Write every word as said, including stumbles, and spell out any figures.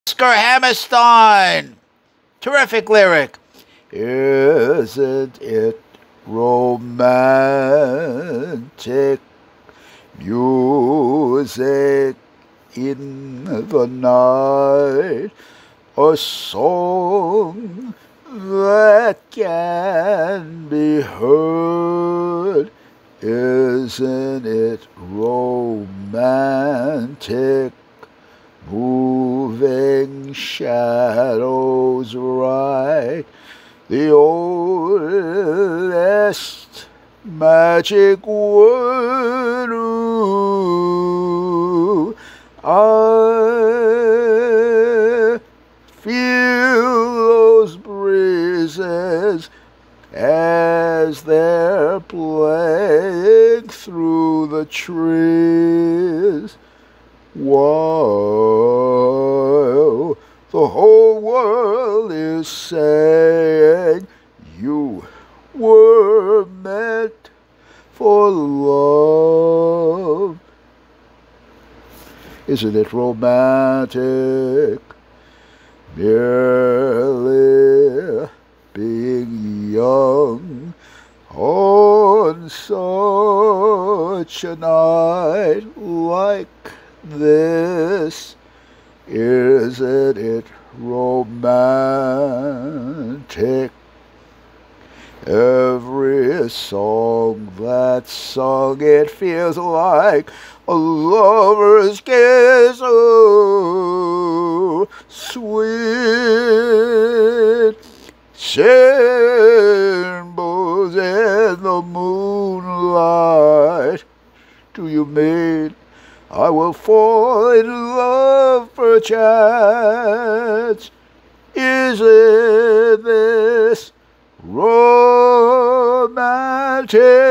Oscar Hammerstein. Terrific lyric. Isn't it romantic? Music in the night, a song that can be heard. Isn't it romantic? Moving shadows right, the oldest magic word. Ooh, I feel those breezes as they're playing through the trees, while the whole world is saying you were meant for love. Isn't it romantic? Merely being young on such a night like this. Isn't it romantic? Every song that's sung, it feels like a lover's kiss. Oh, sweet symbols in the moonlight. Do you mean I will fall in love perchance? Isn't this romantic?